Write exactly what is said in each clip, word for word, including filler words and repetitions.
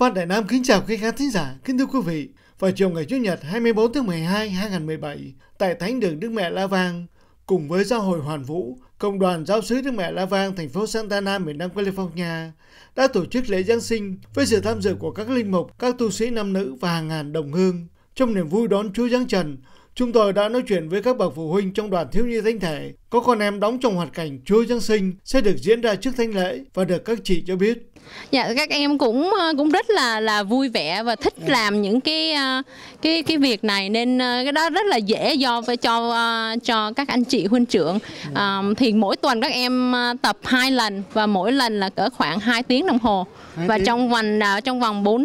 Phan Đại Nam kính chào quý khán thính giả, kính thưa quý vị. Vào chiều ngày Chủ nhật hai mươi tư tháng mười hai năm hai nghìn không trăm mười bảy, tại Thánh đường Đức Mẹ La Vang, cùng với Giáo hội Hoàn Vũ, Cộng đoàn Giáo xứ Đức Mẹ La Vang, thành phố Santa Ana, miền Nam California, đã tổ chức lễ Giáng sinh với sự tham dự của các linh mục, các tu sĩ nam nữ và hàng ngàn đồng hương. Trong niềm vui đón Chúa Giáng trần, chúng tôi đã nói chuyện với các bậc phụ huynh trong đoàn thiếu nhi thánh thể có con em đóng trong hoàn cảnh Chúa Giáng sinh sẽ được diễn ra trước thánh lễ và được các chị cho biết. Dạ, các em cũng cũng rất là là vui vẻ và thích làm những cái cái cái việc này, nên cái đó rất là dễ do với cho cho các anh chị huynh trưởng. À, thì mỗi tuần các em tập hai lần và mỗi lần là cỡ khoảng hai tiếng đồng hồ. Và trong vòng trong vòng bốn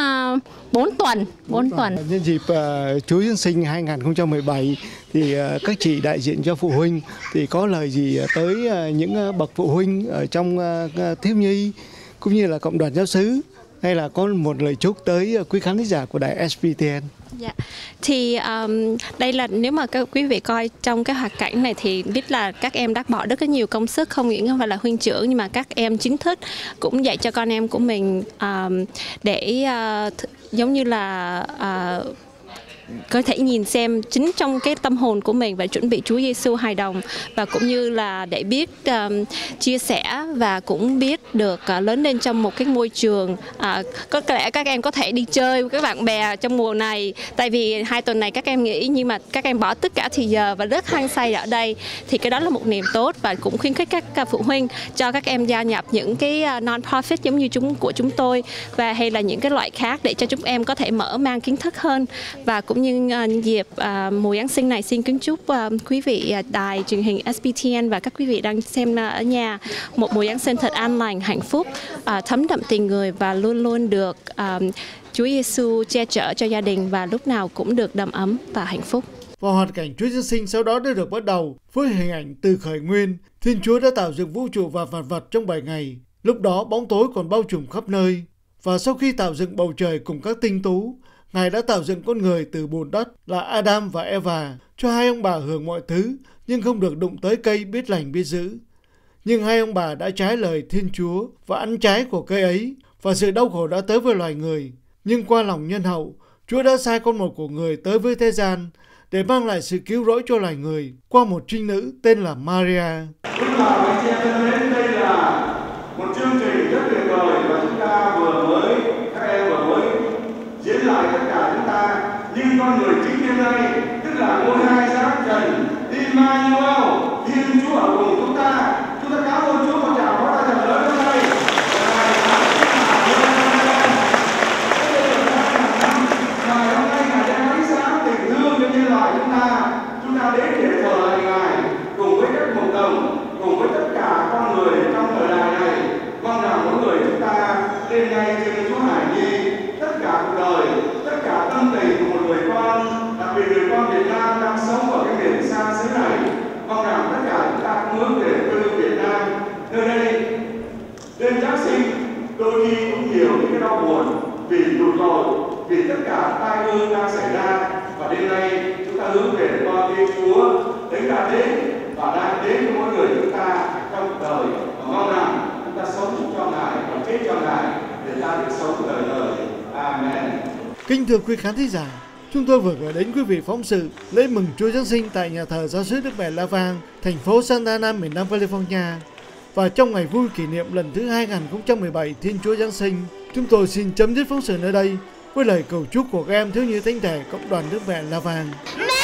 bốn tuần, bốn tuần. Nhân dịp uh, Chúa Giáng sinh hai nghìn không trăm mười bảy thì uh, các chị đại diện cho phụ huynh thì có lời gì tới uh, những uh, bậc phụ huynh ở trong uh, thiếu nhi cũng như là cộng đoàn giáo xứ, hay là có một lời chúc tới quý khán thính giả của đài ét pê tê en? Dạ. Thì um, đây là nếu mà các quý vị coi trong cái hoạt cảnh này thì biết là các em đã bỏ rất là nhiều công sức, không những không phải là huynh trưởng nhưng mà các em chính thức cũng dạy cho con em của mình um, để uh, giống như là uh, có thể nhìn xem chính trong cái tâm hồn của mình và chuẩn bị Chúa Giêsu hài đồng, và cũng như là để biết um, chia sẻ và cũng biết được uh, lớn lên trong một cái môi trường uh, có lẽ các em có thể đi chơi với các bạn bè trong mùa này, tại vì hai tuần này các em nghỉ nhưng mà các em bỏ tất cả thì giờ và rất hăng say ở đây, thì cái đó là một niềm tốt. Và cũng khuyến khích các uh, phụ huynh cho các em gia nhập những cái uh, non-profit giống như chúng của chúng tôi, và hay là những cái loại khác để cho chúng em có thể mở mang kiến thức hơn. Và cũng như uh, dịp uh, mùa Giáng sinh này, xin kính chúc uh, quý vị uh, đài truyền hình ét pê tê en và các quý vị đang xem uh, ở nhà một mùa Giáng sinh thật an lành, hạnh phúc, uh, thấm đậm tình người và luôn luôn được uh, Chúa Giêsu che chở cho gia đình và lúc nào cũng được đầm ấm và hạnh phúc. Và hoàn cảnh Chúa Giáng sinh sau đó đã được bắt đầu với hình ảnh từ khởi nguyên. Thiên Chúa đã tạo dựng vũ trụ và vạn vật trong bảy ngày. Lúc đó bóng tối còn bao trùm khắp nơi. Và sau khi tạo dựng bầu trời cùng các tinh tú, Ngài đã tạo dựng con người từ bùn đất là Adam và Eva, cho hai ông bà hưởng mọi thứ nhưng không được đụng tới cây biết lành biết dữ. Nhưng hai ông bà đã trái lời Thiên Chúa và ăn trái của cây ấy, và sự đau khổ đã tới với loài người. Nhưng qua lòng nhân hậu, Chúa đã sai con một của người tới với thế gian để mang lại sự cứu rỗi cho loài người qua một trinh nữ tên là Maria. Chúng ta anh chị em thân mến, đây là một chương trình rất tuyệt vời và chúng ta vừa mới, các em vừa mới diễn lại tất cả chúng ta như con người chính đêm nay, tức là ngôi hai giáng trần Emmanuel, Thiên Chúa ở cùng chúng ta. Chúng ta cảm ơn Chúa một tràng pháo tay thật lớn hôm nay. Ngày hôm nay Ngài đem ánh sáng tình thương cho nhân loại chúng ta. Chúng ta đến để thờ lại Ngài cùng với các cộng đồng, cùng với tất cả con người trong thời đại này. Mong rằng mỗi người chúng ta đêm nay trên Chúa Hải Nhi, tất cả cuộc đời, tất cả tâm tình của một người con, đặc biệt người con Việt Nam đang sống ở cái miền xa xứ này. Mong rằng tất cả chúng ta cũng hướng về quê hương Việt Nam. Nơi đây, đêm Giáng sinh đôi khi cũng nhiều những cái đau buồn vì lụt lội, vì tất cả tai ương đang xảy ra. Và đêm nay chúng ta hướng về con Thiên Chúa đến đã đến và đang đến với mỗi người chúng ta trong cuộc đời. Và mong rằng chúng ta sống cho Ngài và chết cho Ngài để ta được sống đời đời. Amen. Kính thưa quý khán thính giả, chúng tôi vừa gửi đến quý vị phóng sự lễ mừng Chúa Giáng sinh tại nhà thờ Giáo xứ Đức Mẹ La Vang, thành phố Santa Ana, miền Nam California. Và trong ngày vui kỷ niệm lần thứ hai nghìn không trăm mười bảy Thiên Chúa Giáng sinh, chúng tôi xin chấm dứt phóng sự nơi đây với lời cầu chúc của các em thiếu nhi thánh thể Cộng đoàn Đức Mẹ La Vang.